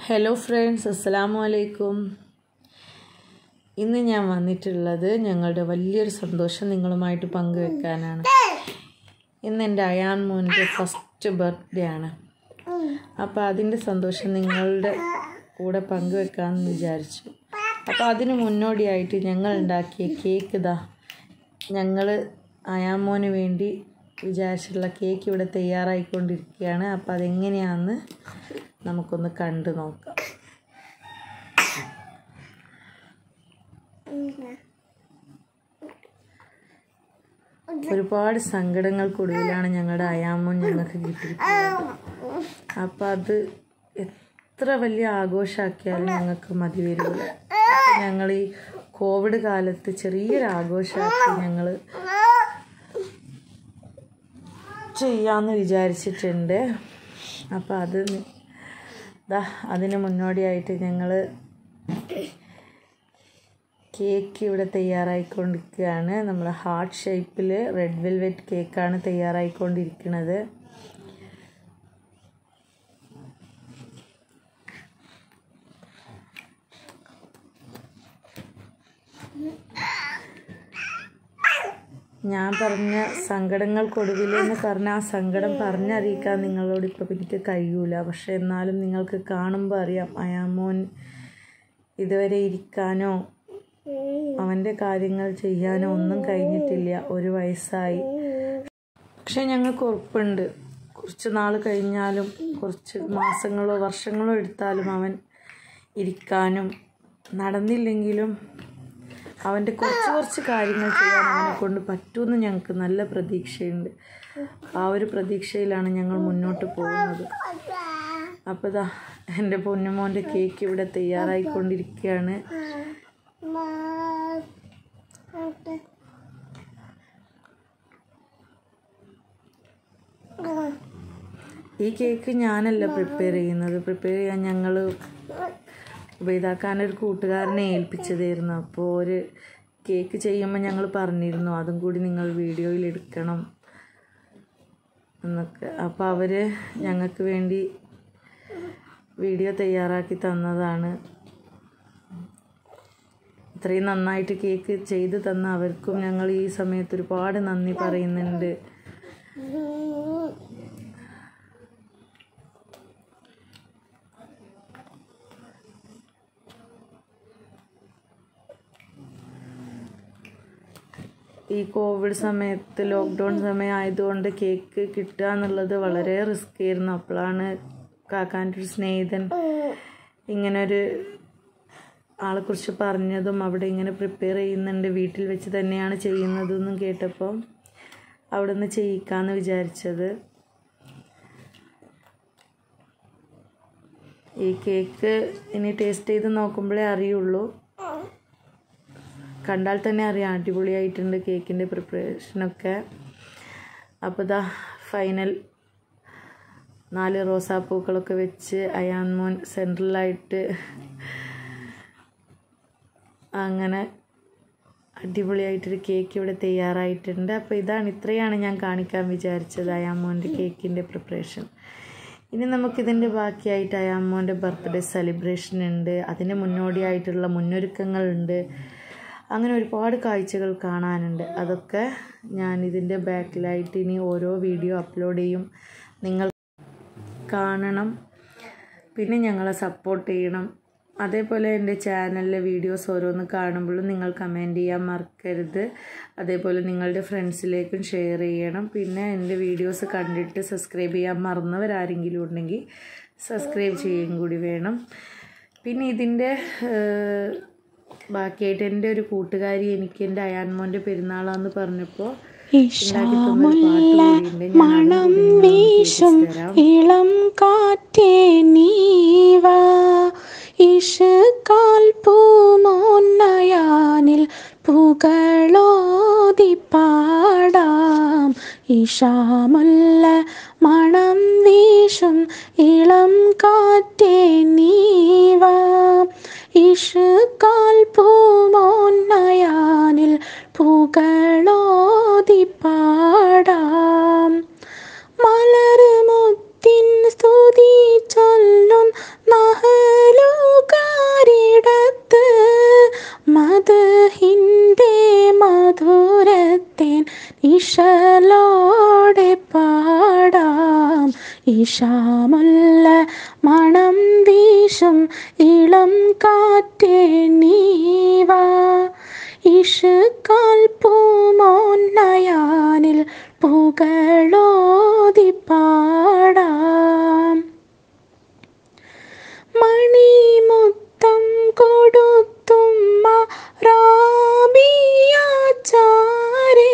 Hello friends, അസ്സലാമു അലൈക്കും. ഇന്ന് ഞാൻ വന്നിട്ടുള്ളത് ഞങ്ങളുടെ വലിയൊരു സന്തോഷം നിങ്ങളുമായിട്ട് പങ്കുവെക്കാനാണ്. ഇന്ന് എൻ്റെ അയാൻ മോൻ്റെ ഫസ്റ്റ് ബർത്ത്ഡേ ആണ്. അപ്പോൾ അതിൻ്റെ സന്തോഷം നിങ്ങളുടെ കൂടെ പങ്കുവെക്കാമെന്ന് വിചാരിച്ചു. അപ്പോൾ അതിന് മുന്നോടിയായിട്ട് ഞങ്ങൾ ഉണ്ടാക്കിയ കേക്ക് ഞങ്ങൾ അയാൻ മോന് വേണ്ടി വിചാരിച്ചിട്ടുള്ള കേക്ക് ഇവിടെ തയ്യാറായിക്കൊണ്ടിരിക്കുകയാണ്. അപ്പോൾ അതെങ്ങനെയാണെന്ന് നമുക്കൊന്ന് കണ്ടു നോക്കാം. ഒരുപാട് സങ്കടങ്ങൾക്കൊടുവിലാണ് ഞങ്ങളുടെ അയാമോൻ ഞങ്ങൾക്ക് കിട്ടിയിട്ടുള്ളത്. അപ്പോൾ അത് എത്ര വലിയ ആഘോഷമാക്കിയാലും ഞങ്ങൾക്ക് മതി വരില്ല. ഞങ്ങൾ ഈ കോവിഡ് കാലത്ത് ചെറിയൊരു ആഘോഷമാക്കി ഞങ്ങൾ ചെയ്യാമെന്ന് വിചാരിച്ചിട്ടുണ്ട്. അപ്പോൾ അതിന് മുന്നോടിയായിട്ട് ഞങ്ങൾ കേക്ക് ഇവിടെ തയ്യാറായിക്കൊണ്ടിരിക്കുകയാണ്. നമ്മൾ ഹാർട്ട് ഷേപ്പിൽ റെഡ് വെൽവെറ്റ് കേക്കാണ് തയ്യാറായിക്കൊണ്ടിരിക്കുന്നത്. ഞാൻ പറഞ്ഞ സങ്കടങ്ങൾക്കൊടുവിലെന്ന് പറഞ്ഞ ആ സങ്കടം പറഞ്ഞറിയിക്കാൻ നിങ്ങളോട് ഇപ്പോൾ എനിക്ക് കഴിയൂല. പക്ഷെ എന്നാലും നിങ്ങൾക്ക് കാണുമ്പോൾ അറിയാം, അയാമോൻ ഇതുവരെ ഇരിക്കാനോ അവൻ്റെ കാര്യങ്ങൾ ചെയ്യാനോ ഒന്നും കഴിഞ്ഞിട്ടില്ല. 1 വയസ്സായി. പക്ഷെ ഞങ്ങൾക്ക് ഉറപ്പുണ്ട്, കുറച്ച് നാൾ കഴിഞ്ഞാലും കുറച്ച് മാസങ്ങളോ വർഷങ്ങളോ എടുത്താലും അവൻ ഇരിക്കാനും നടന്നില്ലെങ്കിലും അവൻ്റെ കുറച്ച് കാര്യങ്ങൾ ചെയ്യാൻ അവനെ കൊണ്ട് പറ്റുമെന്ന് ഞങ്ങൾക്ക് നല്ല പ്രതീക്ഷയുണ്ട്. ആ ഒരു പ്രതീക്ഷയിലാണ് ഞങ്ങൾ മുന്നോട്ട് പോകുന്നത്. അപ്പോൾ എൻ്റെ പൊന്നുമോൻ്റെ കേക്ക് ഇവിടെ തയ്യാറായിക്കൊണ്ടിരിക്കുകയാണ്. ഈ കേക്ക് ഞാനല്ല പ്രിപ്പയർ ചെയ്യുന്നത്. പ്രിപ്പയർ ചെയ്യാൻ ഞങ്ങൾ ഉബൈദാക്കാനൊരു കൂട്ടുകാരനെ ഏൽപ്പിച്ചതായിരുന്നു. അപ്പോൾ ഒരു കേക്ക് ചെയ്യുമ്പോൾ ഞങ്ങൾ പറഞ്ഞിരുന്നു അതും കൂടി നിങ്ങൾ വീഡിയോയിൽ എടുക്കണം എന്നൊക്കെ. അപ്പോൾ അവർ ഞങ്ങൾക്ക് വേണ്ടി വീഡിയോ തയ്യാറാക്കി തന്നതാണ്. ഇത്രയും നന്നായിട്ട് കേക്ക് ചെയ്ത് തന്ന അവർക്കും ഞങ്ങൾ ഈ സമയത്ത് ഒരുപാട് നന്ദി പറയുന്നുണ്ട്. ഈ കോവിഡ് സമയത്ത് ലോക്ക്ഡൗൺ സമയം ആയതുകൊണ്ട് കേക്ക് കിട്ടുക എന്നുള്ളത് വളരെ റിസ്ക് ആയിരുന്നു. അപ്പോഴാണ് കാക്കാൻ്റെ ഒരു സ്നേഹിതൻ ഇങ്ങനൊരു ആളെക്കുറിച്ച് പറഞ്ഞതും അവിടെ ഇങ്ങനെ പ്രിപ്പയർ ചെയ്യുന്നുണ്ട്, വീട്ടിൽ വെച്ച് തന്നെയാണ് ചെയ്യുന്നതെന്നും കേട്ടപ്പോൾ അവിടെ നിന്ന് ചെയ്യിക്കാമെന്ന് വിചാരിച്ചത്. ഈ കേക്ക് ഇനി ടേസ്റ്റ് ചെയ്ത് നോക്കുമ്പോഴേ അറിയുള്ളൂ. കണ്ടാൽ തന്നെ അറിയാം അടിപൊളിയായിട്ടുണ്ട് കേക്കിൻ്റെ പ്രിപ്പറേഷനൊക്കെ. അപ്പോൾ ഫൈനൽ 4 റോസാപ്പൂക്കളൊക്കെ വെച്ച് അയാൻ മോൻ സെൻട്രലായിട്ട് അങ്ങനെ അടിപൊളിയായിട്ടൊരു കേക്ക് ഇവിടെ തയ്യാറായിട്ടുണ്ട്. അപ്പോൾ ഇത്രയാണ് ഞാൻ കാണിക്കാൻ വിചാരിച്ചത് അയാൻ മോൻ്റെ കേക്കിൻ്റെ പ്രിപ്പറേഷൻ. ഇനി നമുക്കിതിൻ്റെ ബാക്കിയായിട്ട് അയാൻ മോൻ്റെ ബർത്ത്ഡേ സെലിബ്രേഷൻ ഉണ്ട്, അതിന് മുന്നോടിയായിട്ടുള്ള മുന്നൊരുക്കങ്ങളുണ്ട്. അങ്ങനെ ഒരുപാട് കാഴ്ചകൾ കാണാനുണ്ട്. അതൊക്കെ ഞാൻ ഇതിൻ്റെ ബാക്കിലായിട്ട് ഇനി ഓരോ വീഡിയോ അപ്ലോഡ് ചെയ്യും. നിങ്ങൾ കാണണം, പിന്നെ ഞങ്ങളെ സപ്പോർട്ട് ചെയ്യണം. അതേപോലെ എൻ്റെ ചാനലിലെ വീഡിയോസ് ഓരോന്ന് കാണുമ്പോഴും നിങ്ങൾ കമൻറ്റ് ചെയ്യാൻ മറക്കരുത്. അതേപോലെ നിങ്ങളുടെ ഫ്രണ്ട്സിലേക്കും ഷെയർ ചെയ്യണം. പിന്നെ എൻ്റെ വീഡിയോസ് കണ്ടിട്ട് സബ്സ്ക്രൈബ് ചെയ്യാൻ മറന്നവരാരെങ്കിലും ഉണ്ടെങ്കിൽ സബ്സ്ക്രൈബ് ചെയ്യുകയും കൂടി വേണം. പിന്നെ ഇതിൻ്റെ ബാക്കിയായിട്ട് എൻ്റെ ഒരു കൂട്ടുകാരി എനിക്ക് എൻ്റെ അയാൻ മോൻ്റെ പെരുന്നാളാന്ന് പറഞ്ഞപ്പോൾ മണം വീശും ഇളം കാറ്റേ നീവാ, ഇഷ്കാൽ പൂമോന്നയാനിൽ പുകളോതി പാടാം. ഇഷാമുല്ല മണം വീശും ഇളം കാറ്റേ നീവാ, ഇഷ്കാൽ പൂമോന്നയാനിൽ പുകളോതി പാടാം. മലർമുത്തിൻ സ്തുതി ചൊല്ലും നഹ മധുരത്തേൻ ഇശലോടെ പാടാം ഇശാമുല്ല മണം വീശും ഇളം കാറ്റേ നീവാ ഇഷ്കാൽ പൂമോന്നയാനിൽ പുകളോതി പാടാം മണിമുത്തം കൊടുത്തുമ്മ റാബിയാചാരേ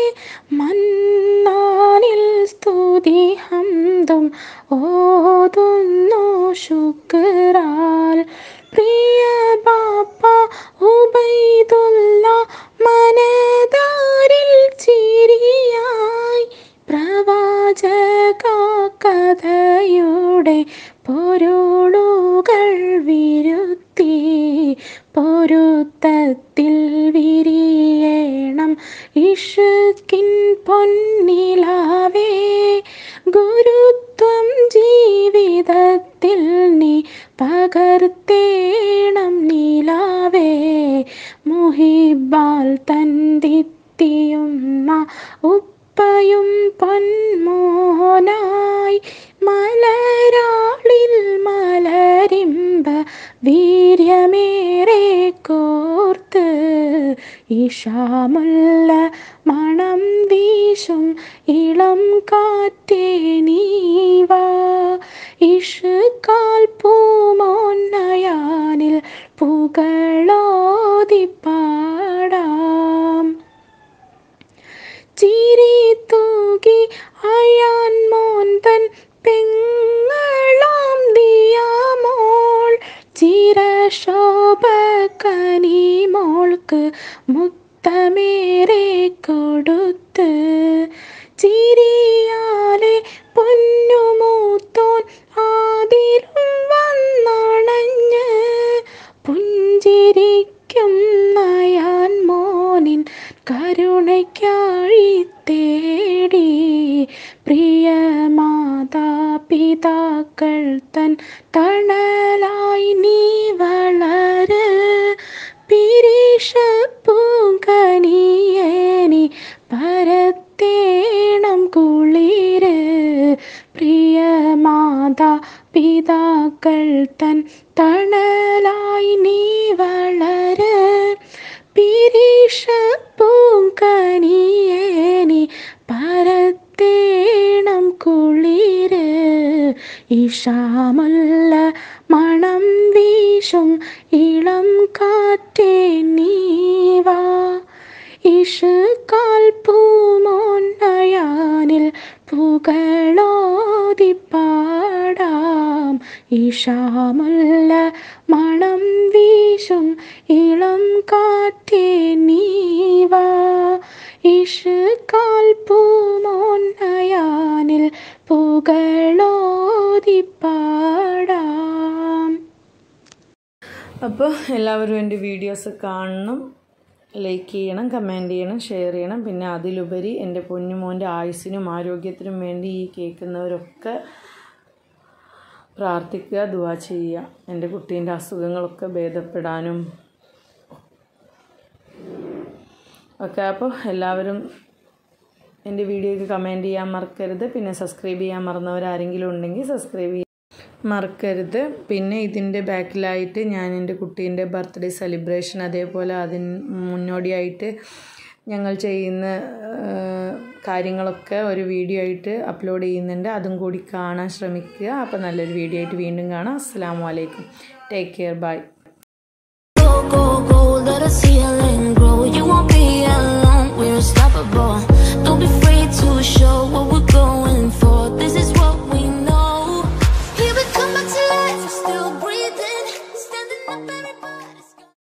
മന്നാനിൽ സ്തുതി ഹംദും ഓതുന്നു ശുക്രാൽ പ്രിയ ബാപ്പ ഉബൈദുല്ല മനദാരിൽ ചിരിയായി പ്രവാചക കഥയുടെ പൊരുളുകൾ വിരുത്തി പൊരുത്തത്തിൽ വിരിയണം ഇഷ്കിൻ പൊന്നിലാവേ ഗുരുത്വം ജീവിതത്തിൽ നീ പകർത്തേണം നിലാവേ മുഹിബാൽ തന്തിത്തിയുമ്മ ഉപ്പയും പൊന്മോനായി മലരാളിൽ മലരിമ്പ വീര്യമേറെ കോർത്ത് ഇശാമുല്ല മണം വീശും ഇളം കാറ്റേ നീവാ ഇഷ്കാൽ പൂമോന്നയാനിൽ പുകളോതി പാടാം ചിരി തൂകി അയാൻ മോന്തൻ പെങ്ങളാം ദിയാമോൾ ചിരശോഭ കനിമോൾക്ക് മുത്തമേറെ കൊടുത്ത് ചിരിയാലെ പൊന്നുമൂത്തോൻ ആദിലും വന്നണഞ്ഞ് പുഞ്ചിരിക്കും നയാൻ മോനിൻ കരുണയ്ക്കായി തേടി പ്രിയ മാതാപിതാക്കൾ തൻ തണലായി നീ വളര് പിരിശപ്പൂങ്കനിയേനി പരത്തേണം കുളിര് പ്രിയ മാതാപിതാക്കൾ തൻ തണലായി നീ വളര് പിരിശപ്പൂങ്കനിയേനി പരത്തേണം കുളിര് ഇശാമുല്ല മണം വീശും ഇളം കാറ്റേ നീവാ ഇഷ്കാൽ പൂമോന്നയാനിൽ പുകളോതി പാടാം ഇശാമുല്ല മണം വീശും ഇളം കാറ്റേ നീവാ ഇഷ്കാൽ പൂമോന്നയാനിൽ പുകളോതി പാടാം. അപ്പോൾ എല്ലാവരും എൻ്റെ വീഡിയോസ് കാണണം, ലൈക്ക് ചെയ്യണം, കമൻറ്റ് ചെയ്യണം, ഷെയർ ചെയ്യണം. പിന്നെ അതിലുപരി എൻ്റെ പൊന്നുമോൻ്റെ ആയുസ്സിനും ആരോഗ്യത്തിനും വേണ്ടി ഈ കേൾക്കുന്നവരൊക്കെ പ്രാർത്ഥിക്കുക, ദുആ ചെയ്യുക. എൻ്റെ കുട്ടീൻ്റെ അസുഖങ്ങളൊക്കെ ഭേദപ്പെടാനും ഒക്കെ. അപ്പോൾ എല്ലാവരും എൻ്റെ വീഡിയോയ്ക്ക് കമൻറ്റ് ചെയ്യാൻ മറക്കരുത്. പിന്നെ സബ്സ്ക്രൈബ് ചെയ്യാൻ മറന്നവരാരെങ്കിലും ഉണ്ടെങ്കിൽ സബ്സ്ക്രൈബ് ചെയ്യാൻ മറക്കരുത്. പിന്നെ ഇതിൻ്റെ ബാക്കിലായിട്ട് ഞാൻ എൻ്റെ കുട്ടീൻ്റെ ബർത്ത്ഡേ സെലിബ്രേഷൻ, അതേപോലെ അതിന് മുന്നോടിയായിട്ട് ഞങ്ങൾ ചെയ്യുന്ന കാര്യങ്ങളൊക്കെ ഒരു വീഡിയോ ആയിട്ട് അപ്ലോഡ് ചെയ്യുന്നുണ്ട്. അതും കൂടി കാണാൻ ശ്രമിക്കുക. അപ്പോൾ നല്ലൊരു വീഡിയോ ആയിട്ട് വീണ്ടും കാണാം. അസ്സലാമു അലൈക്കും. Take care. Bye. Go, let us see a grow. You won't be alone. We're unstoppable.